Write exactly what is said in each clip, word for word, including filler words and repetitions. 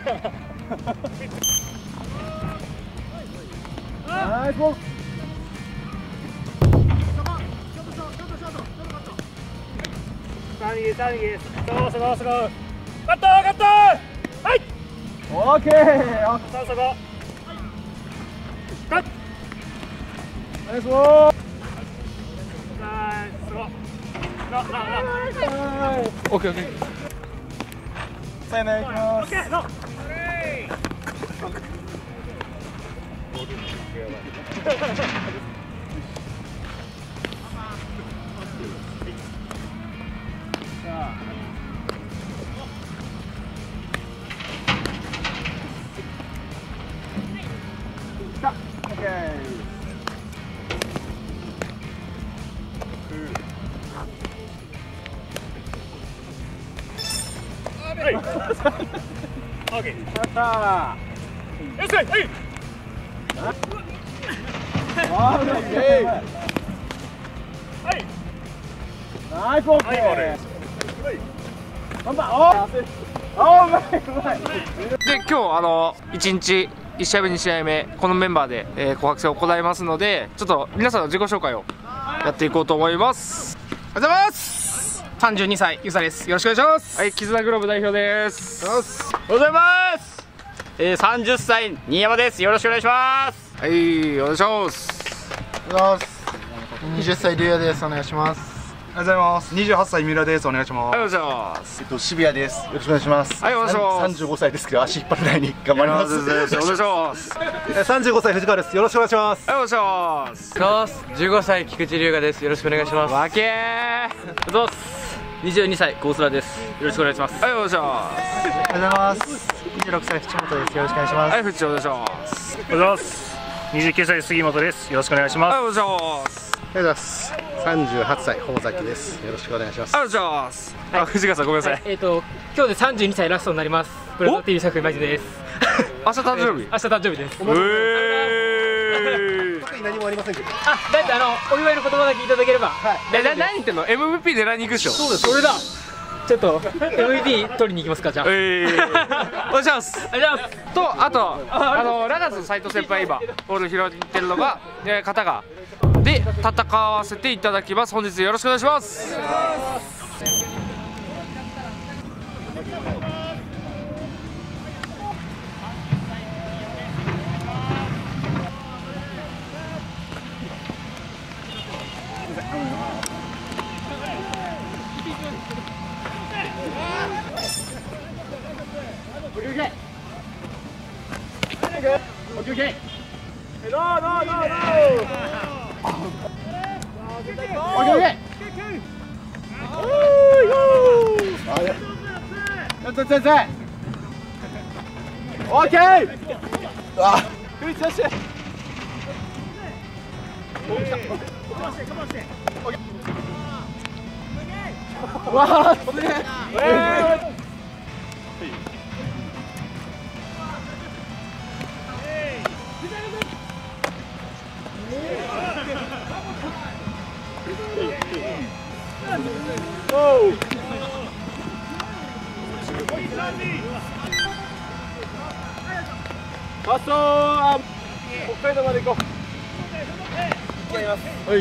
ナイスボール。 さあ逃げさあ逃げ。そうそこそこ。カットカット。はい。 オッケー。 そうそこ。カット。 ナイスボール。 ナイスすごい。ななな。 オッケーオッケー。さよならいきます。 オッケー。の。はい。オッケー。 やったー。 よしはい。 あー、オッケー。 はい。 ナイスオッケー。 はい、ボール。 頑張っ。おお、うまいうまい。 で今日あのいちにちいち試合目に試合目このメンバーで、えー、紅白戦を行いますので、ちょっと皆さんの自己紹介をやっていこうと思います。 おはようございます。さんじゅうにさいゆうさです。よろしくお願いします。 はい、絆グローブ代表です。 おはようございます。えー、さんじゅっさい新山です。よろしくお願いします。 はい、お願いします。 おはようございます。にじゅっさいりゅうやです。お願いします。 おはようございます。にじゅうはっさい三浦です。お願いします。 はい、お願いします。 えっと渋谷です。よろしくお願いします。 はいお願いします。 さんじゅうごさいですけど足引っ張るないに頑張ります。 お願いします。 さんじゅうごさい藤川です。よろしくお願いします。 はい、お願いします。 そうす。じゅうごさい菊池龍河です。よろしくお願いします。 わけー。 どうす。にじゅうにさい高空です。よろしくお願いします。 はい、お願いします。 おはようございます。にじゅうろくさい淵本です。よろしくお願いします。 はい、ふちお願いします。 おはようございます。にじゅうきゅうさい杉本です。よろしくお願いします。 はい、お願いします。 おはようございます。さんじゅうはっさい穂崎です。よろしくお願いします。 はい、お願いします。あ、藤川さんごめんなさい。 えっと今日でさんじゅうにさいラストになります。プラト ティーブイ 作品マジです。 明日誕生日。 明日誕生日です。 えー。 特に何もありませんけど。 あ、だいたいあのお祝いの言葉だけいただければ。 え、な、何言ってんの？ エムブイピー 狙いに行くでしょ。 そうです。それだ。ちょっと エムブイピー 取りに行きますかじゃあ。 えー。お願いします。 ありがとうございます。 と、あと、あの、ラガーズ斉藤先輩今、ボール拾ってるのが、えー、方が、で、戦わせていただきます。本日よろしくお願いします。 先生。オッケー。あ、クリスして。わあ、すげえ。ファースト、あ、北海道まで行こう。やります。はい。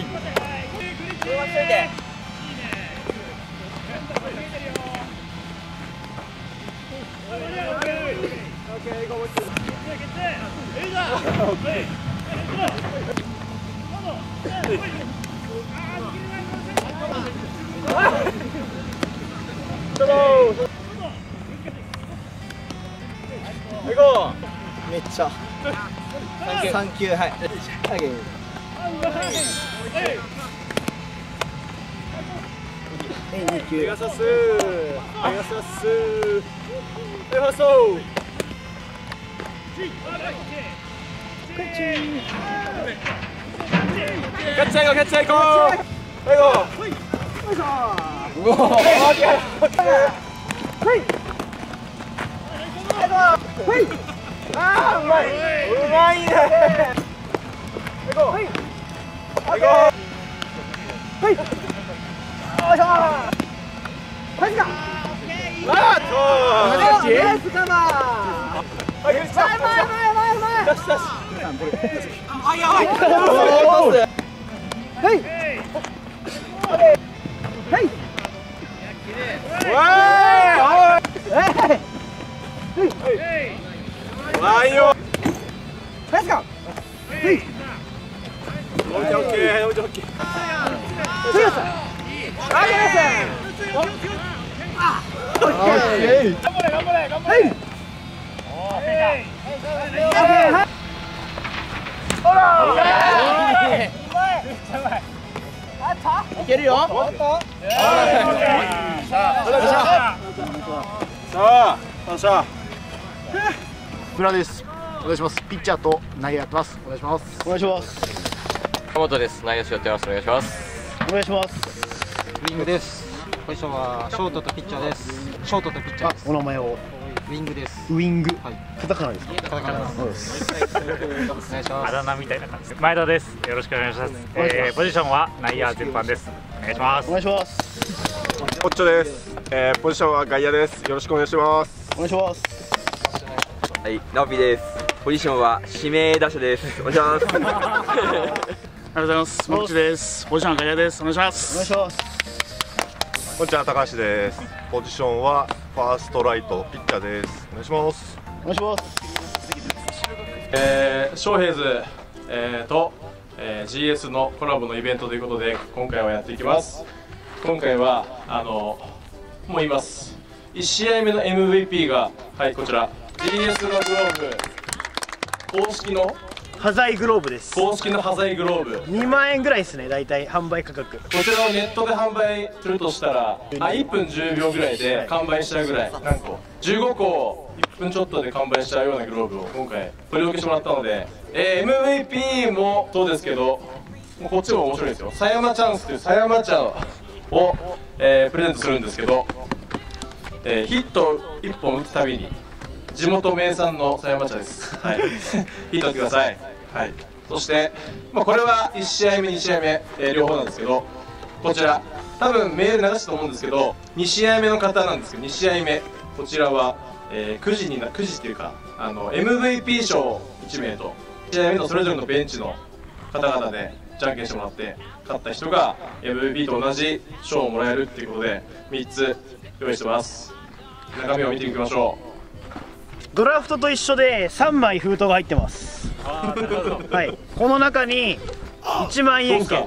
めっちゃ。サンキュー、はい。にきゅう。 ペガサス。ペガサス。ペガソ。キャッチャー行こう、キャッチャー行こう。最後。うおー。オッケー。はい。はい。あー、うまい。うまいね。行こう。はい。行こう。はい。よいしょ。マジか。あーっと。ナイスカバー。 前前前前前出し出しあやばいはいはいわーいよナイスかはいオッケーオッケーオッケーオッケー次ですあげますオッケー頑張れ頑張れ頑張れオッケーほらいけるよ。さあ、よっしゃ。 村です。お願いします。ピッチャーと投げやってます。お願いします。 お願いします。 鎌本です。内野手やってます。お願いします。 お願いします。 ウィングです。ポジションはショートとピッチャーです。ショートとピッチャーです。 お名前を。 ウィングです。 ウィング。 はい。 カタカナですか。 カタカナです。お願いします。 あだ名みたいな感じです。前田です。よろしくお願いします。えー、ポジションは内野全般です。お願いします。 お願いします。 ポッチョです。えー、ポジションは外野です。よろしくお願いします。 お願いします。 はい、直樹です。ポジションは指名打者です。お願いします。ありがとうございます。もっちです。ポジションは外野です。お願いします。 お願いします。 こんにちは、高橋です。ポジションはファーストライトピッチャーです。お願いします。 お願いします。 えー、ショーヘイズ、えー、と、えー、ジーエス のコラボのイベントということで今回はやっていきます。今回はあのもう言います。いち試合目の エムブイピー がはいこちら ジーエス のグローブ公式の端材グローブです。 公式の端材グローブにまんえんぐらいですね。だいたい販売価格。 こちらをネットで販売するとしたらあいっぷんじゅうびょうぐらいで完売しちゃうぐらい何個じゅうごこをいっぷんちょっとで完売しちゃうようなグローブを今回取り置きしてもらったので、えー、エムブイピー もそうですけどもうこっちも面白いですよ。狭山チャンスという狭山茶を、えー、プレゼントするんですけど、えー、ヒットいっぽん打つたびに地元名産の狭山茶です、はい、ヒット打ってください、はい、そして、まあ、これはいち試合目に試合目、えー、両方なんですけどこちら多分メール流したと思うんですけどに試合目の方なんですけどに試合目こちらは、えー、くじになくじっていうかあの エムブイピー 賞いちめいといち試合目のそれぞれのベンチの方々でじゃんけんしてもらって勝った人が エムブイピー と同じ賞をもらえるっていうことでみっつ用意してます。中身を見ていきましょう。ドラフトと一緒でさんまい封筒が入ってます。はい、この中にいちまんえん券、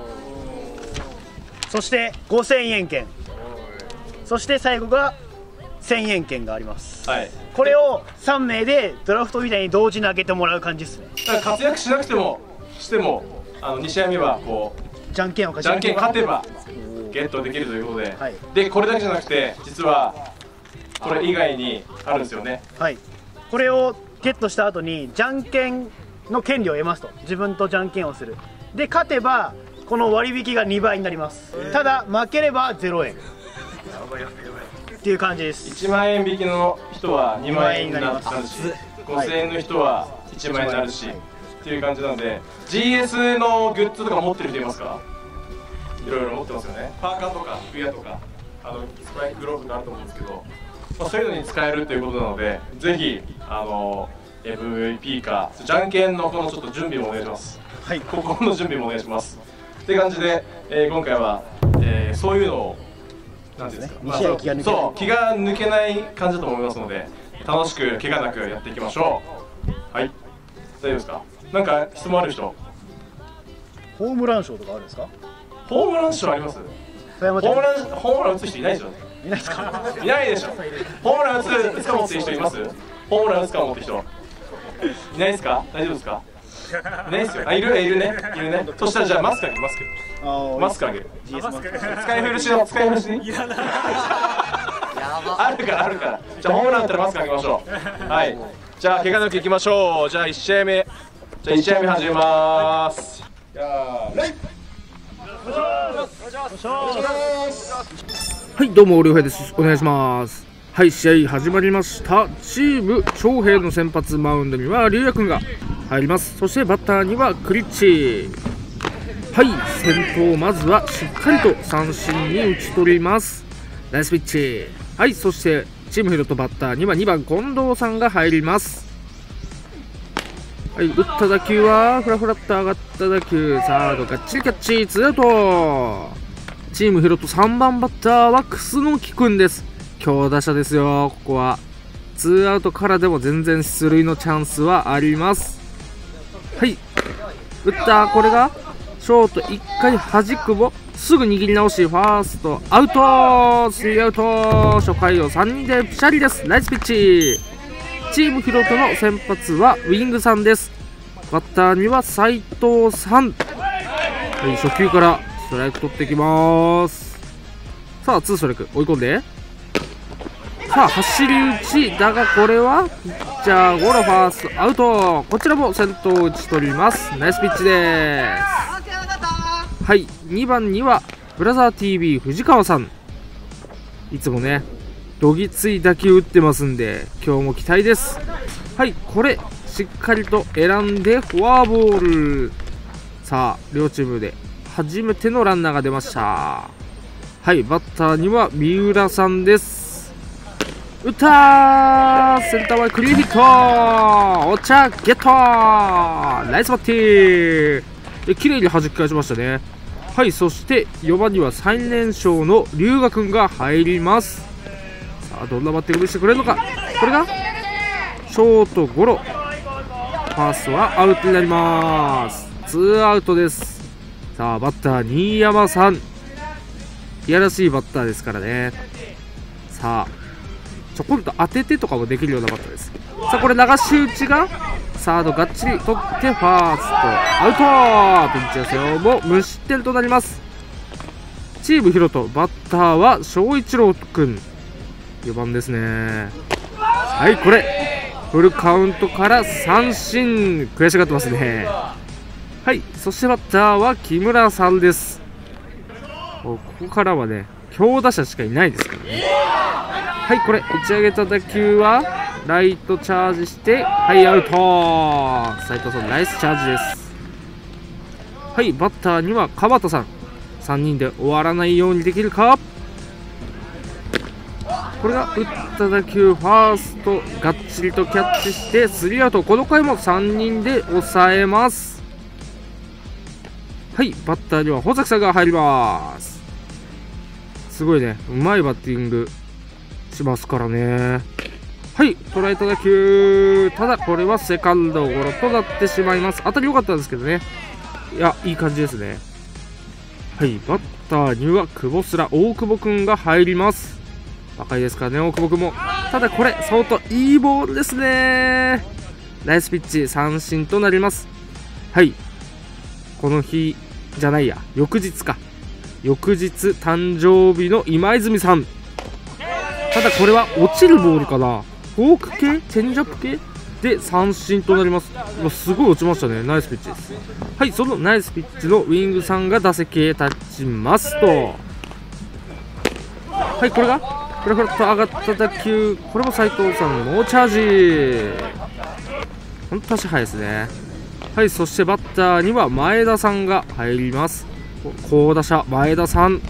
そしてごせんえん券、そして最後がせんえん券があります、はい、これをさんめいでドラフトみたいに同時に開けてもらう感じですね。 だから活躍しなくてもしてもあのに試合目はこうじゃんけんをじゃんけん勝てばゲットできるということで、はい、でこれだけじゃなくて実はこれ以外にあるんですよね。 はい、これをゲットした後にじゃんけんの権利を得ますと。自分とじゃんけんをする。で勝てばこの割引がにばいになります。ただ負ければゼロえんっていう感じです。 いちまんえん引きの人はにまんえんになるしごせんえんの人はいちまんえんになるし、はい、っていう感じなので ジーエス のグッズとか持ってる人いますか？いろいろ持ってますよね。パーカーとかフィギュアとかあのスパイクグローブがあると思うんですけど、まあ、そういうのに使えるということなのでぜひあの エムブイピー かじゃんけんのこのちょっと準備もお願いします。はい、ここの準備もお願いしますって感じで、えー、今回は、えー、そういうのをなんですか、まあ、そう気が抜けない感じだと思いますので楽しく怪我なくやっていきましょう。はい、大丈夫ですか？なんか質問ある人？ ホームラン賞とかあるんですか？ ホームラン賞あります？ホームランホームラン打つ人いないでしょ？ いないですか？ いないでしょ。ホームラン打つ打つかもっていう人います？ホームラン打つかもって人いないですか？大丈夫ですか？いないですよ。あ、いるいるねいるね。そしたらじゃあマスクあげるマスクマスクあげる。使い古しの使い古しにいらない。あるからあるから。じゃあホームラン打ったらマスクあげましょう。はい。じゃあ怪我なくいきましょう。じゃあいち試合目じゃあいち試合目始めます。じゃあレイ。 はい、どうも、りょうへいです。お願いします。はい、試合始まりました。チーム翔平の先発マウンドには龍也くんが入ります。そしてバッターにはクリッチ。はい、先頭まずはしっかりと三振に打ち取ります。ナイスピッチ。はい、そしてチームヒロトバッターにはにばん近藤さんが入ります。はい、打った打球はフラフラっと上がった打球、サードがっちりキャッチ、ツーアウト。チームヒロトさんばんバッターは楠木くんです。強打者ですよ。ここはツーアウトからでも全然出塁のチャンスはあります。はい、打った。これがショートいっかい弾くもすぐ握り直し、ファーストアウト、スリーアウト。初回をさんにんでピシャリです。ナイスピッチ。チームヒロトの先発はウィングさんです。バッターには斉藤さん。はい、初球からストライク取っていきます。さあツーストライク追い込んで、さあ走り打ちだが、これはピッチャーゴロ、ファーストアウト。こちらも先頭打ち取ります。ナイスピッチです。はい、にばんにはブラザー ティービー 藤川さん。いつもねどぎつい打球打ってますんで今日も期待です。はい、これしっかりと選んでフォアボール。さあ両チームで初めてのランナーが出ました。はい、バッターには三浦さんです。打ったー、センター前クリーンヒット、お茶ゲット、ナイスバッティー。綺麗に弾き返しましたね。はい、そしてよばんには最年少の龍河くんが入ります。さあどんなバッティング見せてくれるのか。これがショートゴロ、ファーストはアウトになります。ツーアウトです。さあバッター新山さん、いやらしいバッターですからね。さあちょこんと当ててとかもできるようなバッターです。さあこれ流し打ちがサードがっちり取ってファーストアウト。ピンチですよ、もう無失点となります。チームヒロトバッターは翔一郎くん、よばんですね。はい、これフルカウントから三振、悔しがってますね。はい、そしてバッターは木村さんです。ここからはね強打者しかいないですからね。はい、これ打ち上げた打球はライトチャージして、はい、アウト。斉藤さんナイスチャージです。はい、バッターには川田さん。さんにんで終わらないようにできるか。これが打った打球、ファーストがっちりとキャッチしてスリーアウト。この回もさんにんで抑えます。はい、バッターには穂崎さんが入ります。すごいね、うまいバッティングしますからね。はい、捉えた打球、ただこれはセカンドゴロとなってしまいます。当たり良かったんですけどね。いや、いい感じですね。はい、バッターには久保すら大久保くんが入ります。若いですからね、大久保くんも。ただこれ相当いいボールですね。ナイスピッチ、三振となります。はい、この日じゃないや、翌日か、翌日誕生日の今泉さん。ただこれは落ちるボールかな、フォーク系、チェンジアップ系で三振となります。すごい落ちましたね。ナイスピッチです。はい、そのナイスピッチのウィングさんが打席へ立ちますと、はい、これがフラフラと上がった打球、これも斉藤さん猛チャージ。本当足速いですね。はい、そしてバッターには前田さんが入ります。好打者前田さん、う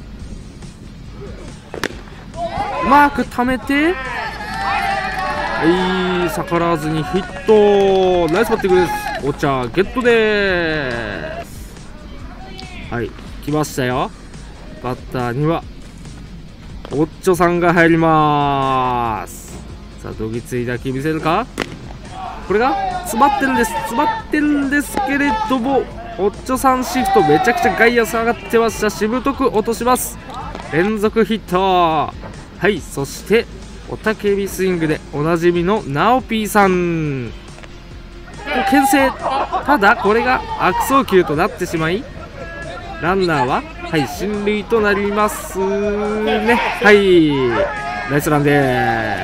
まく溜めて、はい、逆らわずにヒット。ナイスバッティングです。お茶ゲットです。はい、来ましたよ。バッターにはおっちょさんが入ります。さあどぎつい打球見せるか。これが詰まってるんです、詰まってるんですけれども、おっちょさんシフト、めちゃくちゃ外野下がってました。しぶとく落とします。連続ヒット。はい、そして雄たけびスイングでおなじみのナオピーさん牽制。ただこれが悪送球となってしまい、ランナーははい進塁となりますね。はい、ナイスランです。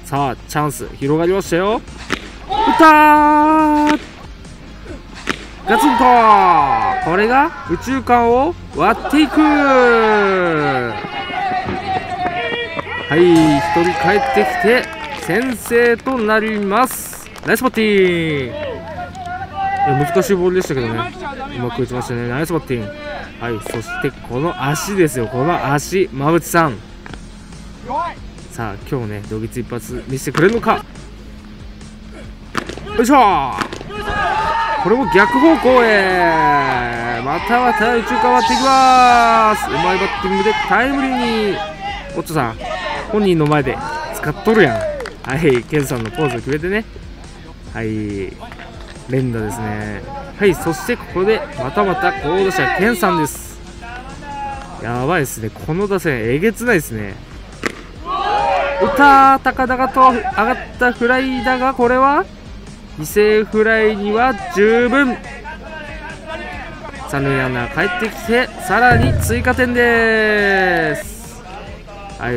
さあチャンス広がりましたよ。打ったー、ガツンと、これが右中間を割っていく。はい、ひとり帰ってきて先制となります。ナイスバッティング。難しいボールでしたけどね、うまく打ちましたね。ナイスバッティング。はい、そしてこの足ですよ、この足、馬淵さんさあ今日ね同月一発見せてくれるのか。よいしょー、これも逆方向へ、またまた宇宙変わっていきます。うまいバッティングでタイムリーに。おっとさん本人の前で使っとるやん。はい、ケンさんのポーズを決めてね。はい、連打ですね。はい、そしてここでまたまた好打者ケンさんです。やばいですね、この打線えげつないですね。打ったー、高々と上がったフライだが、これは犠牲フライには十分。三塁ランナー帰ってきてさらに追加点です。はい、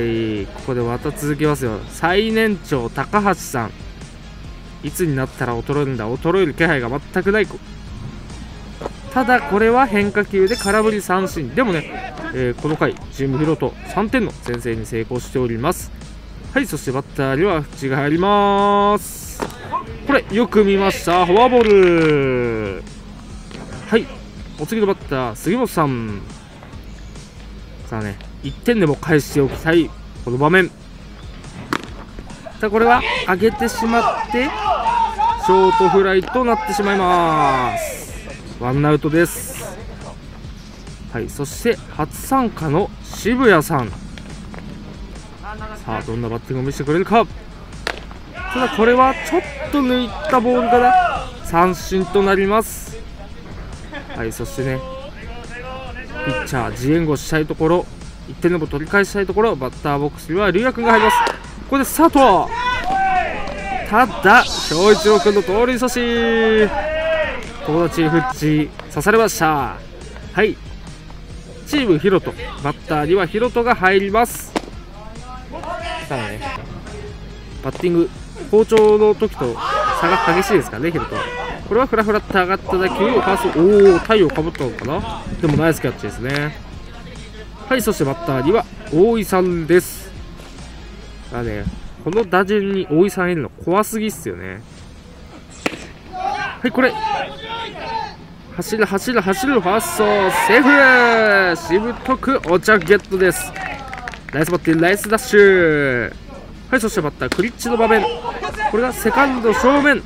ここでまた続きますよ。最年長高橋さん、いつになったら衰えるんだ。衰える気配が全くない子。ただこれは変化球で空振り三振。でもね、えー、この回チームヒロトさんてんの先制に成功しております。はい、そしてバッターには口が入ります。これよく見ました、フォアボール。はい、お次のバッター杉本さん。さあね、いってんでも返しておきたいこの場面。さあこれは上げてしまってショートフライとなってしまいます。ワンアウトです。はい、そして初参加の渋谷さん。さあどんなバッティングを見せてくれるか。ただこれはちょっと抜いたボールから三振となります。はい、そしてねピッチャー自援護したいところ、いってんでも取り返したいところ、バッターボックスには龍也君が入ります。ここでスタート。ただ翔一郎君の盗塁阻止、友達フッチ刺されました。はい、チームヒロト、バッターにはヒロトが入ります。さあね、バッティング好調の時と差が激しいですからね、ヒロトは。これはフラフラって上がった打球をファースト、おお、太陽かぶったのかな。でもナイスキャッチですね。はい、そしてバッターには大井さんです。だね、この打順に大井さんいるの怖すぎっすよね。はい、これ走る走る走る、ファーストセーフ。しぶとくお茶ゲットです。ナイスバッティング、ナイスダッシュ。はい、そしてバッタークリッチの場面。これがセカンド正面、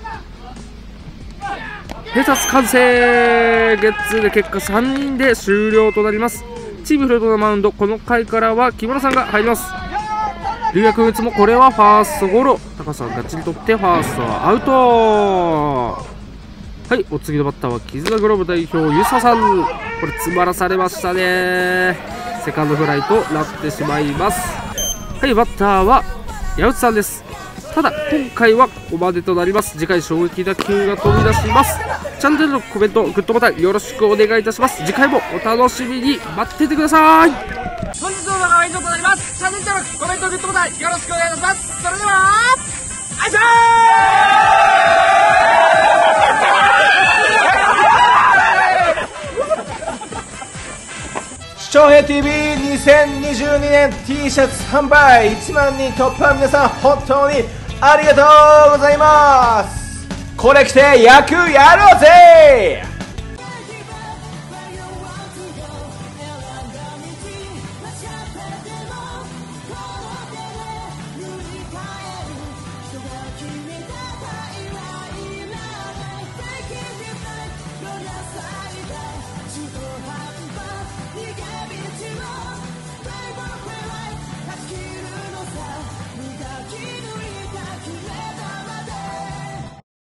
ヘタス完成。ゲッツーで結果さんにんで終了となります。チームフロートのマウンド、この回からは木村さんが入ります。龍也君打つもこれはファーストゴロ。高さんがっちり取ってファーストはアウト。はい、お次のバッターは絆グローブ代表遊佐さん。これ詰まらされましたね。セカンドフライとなってしまいます。はい、バッターは矢内さんです。ただ今回はここまでとなります。次回衝撃打球が飛び出します。チャンネルのコメント、グッドボタンよろしくお願いいたします。次回もお楽しみに待っててください。 本日の動画は以上となります。チャンネル登録、コメント、グッドボタンよろしくお願いいたします。それではあいしょー。 翔平 ティービーにせんにじゅうにねん T シャツ販売いちまんにん突破、皆さん本当にありがとうございます。これ着て野球やろうぜ。